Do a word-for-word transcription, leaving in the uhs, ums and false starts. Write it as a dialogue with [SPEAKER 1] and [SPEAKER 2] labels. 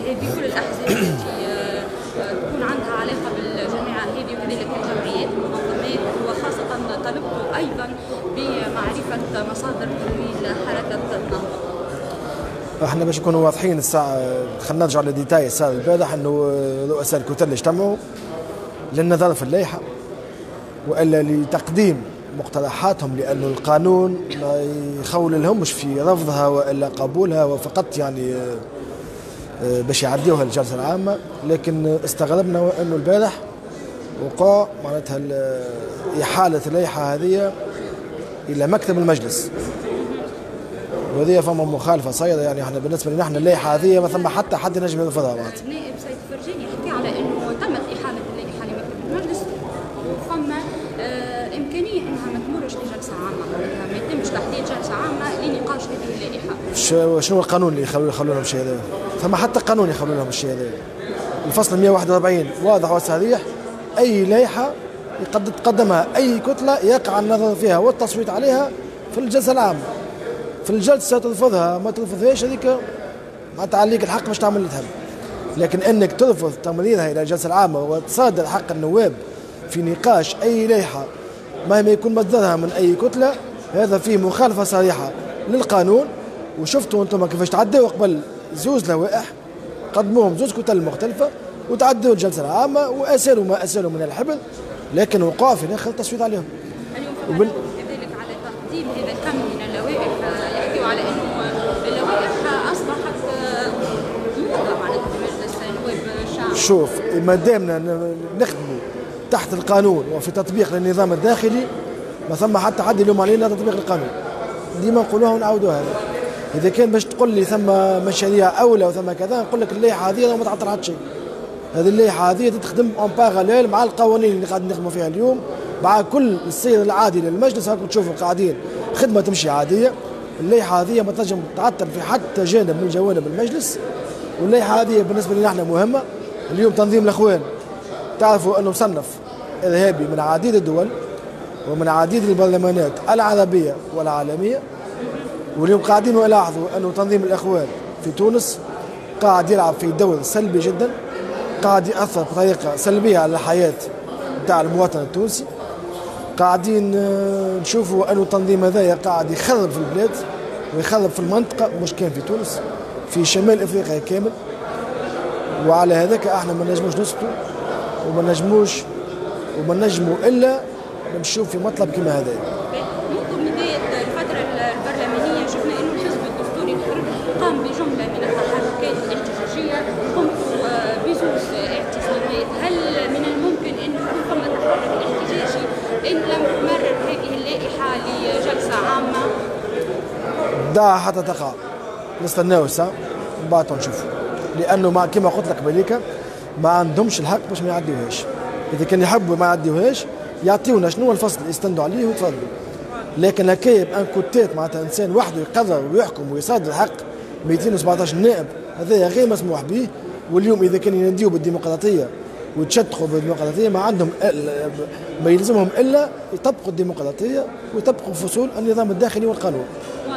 [SPEAKER 1] بكل الأحزاب التي تكون عندها علاقة بالجماعة هذه وكذلك الجمعيات والمنظمات، وخاصة طلبت أيضا بمعرفة مصادر تمويل حركة النهضة.
[SPEAKER 2] احنا باش نكونوا واضحين الساعة، خلينا نرجع للديتاي الساعة البارح انه رؤساء الكتل اجتمعوا للنظر في اللائحة والا لتقديم مقترحاتهم، لانه القانون ما يخول لهمش في رفضها والا قبولها، وفقط يعني باش يعديوها الجلسة العامة. لكن استغربنا انه البارح وقع معناتها إحالة اللائحة هذه إلى مكتب المجلس، وهذه فما مخالفة صايرة. يعني احنا بالنسبة لنا احنا اللائحة هذه ما ثم حتى حد ينجم يرفضها. معناتها
[SPEAKER 1] النائب سيد فرجاني يحكي على انه تمت إحالة اللائحة لمكتب المجلس، وفما آه إمكانية انها ما تمرش لجلسة عامة، ما يتمش تحديد جلسة عامة لنقاش هذه اللائحة.
[SPEAKER 2] شنو القانون اللي يخلوا يخلوا لهم الشيء هذا؟ ثم حتى قانون يخلوا لهم الشيء هذا. الفصل مئة وواحد وأربعين واضح وصريح، أي لائحة قد تقدمها أي كتلة يقع النظر فيها والتصويت عليها في الجلسة العامة. في الجلسة ترفضها ما ترفضهاش هذيك معناتها عليك الحق باش تعمل اللي تحب. لكن انك ترفض تمريرها الى الجلسة العامة وتصادر حق النواب في نقاش اي لائحة مهما يكون مصدرها من اي كتلة، هذا فيه مخالفة صريحة للقانون. وشفتوا انتم كيفاش تعدوا قبل زوز لوائح قدموهم زوز كتل مختلفة وتعدوا الجلسة العامة واسالوا ما اسالوا من الحبل، لكن وقعوا في الاخر التصويت عليهم.
[SPEAKER 1] اليوم وبن... كذلك على تقديم هذا الكم من اللوائح، يحكيوا على انه اللوائح اصبحت موضة معناتها في مجلس نواب الشعب.
[SPEAKER 2] شوف، ما دامنا نخدموا تحت القانون وفي تطبيق للنظام الداخلي ما ثم حتى حد يلوم علينا تطبيق القانون. ديما نقولوها ونعاودوها. اذا كان باش تقول لي ثم مشاريع اولى وثم كذا، نقول لك اللائحه هذه ما تعطل حتى شيء. هذه اللائحه هذه تخدم اون باراليل مع القوانين اللي قاعدين نخدموا فيها اليوم، مع كل السير العادي للمجلس. هاكم تشوفوا قاعدين خدمه تمشي عاديه. اللائحه هذه ما تنجم تعطل في حتى جانب من جوانب المجلس، واللائحه هذه بالنسبه لنا احنا مهمه. اليوم تنظيم الاخوان تعرفوا انه مصنف ارهابي من عديد الدول ومن عديد البرلمانات العربيه والعالميه. واليوم قاعدين نلاحظوا انه تنظيم الاخوان في تونس قاعد يلعب في دور سلبي جدا، قاعد يأثر بطريقه سلبيه على الحياه نتاع المواطن التونسي. قاعدين نشوفوا انه التنظيم هذايا قاعد يخرب في البلاد ويخرب في المنطقه، مش كان في تونس، في شمال افريقيا كامل. وعلى هذاك احنا ما نجموش نسكتوا وما نجموش وما نجموا الا نمشيو في مطلب كما هذا.
[SPEAKER 1] منذ بدايه الفتره البرلمانيه شفنا انه الحزب الدستوري الحر قام بجمله من التحركات الاحتجاجيه، قمتوا بزوز اعتصامات. هل من الممكن انه يكون ثم تحرك احتجاجي ان لم تمرر هذه اللائحه لجلسه عامه؟
[SPEAKER 2] دعها حتى تقع، نستناو ساعه من بعد نشوفوا، لانه ما كما قلت لك باليك ما عندهمش الحق باش ما يعديوهاش. اذا كان يحبوا ما يعديوهاش يعطيونا شنو الفصل اللي يستندوا عليه ويتفضلوا. لكن هكايا بان كوتات معناتها انسان وحده يقرر ويحكم ويصادر الحق مئتين وسبعطاش نائب، هذا غير مسموح به. واليوم اذا كانوا ينديوا بالديمقراطيه ويتشدقوا بالديمقراطيه ما عندهم ما يلزمهم الا يطبقوا الديمقراطيه ويطبقوا فصول النظام الداخلي والقانون.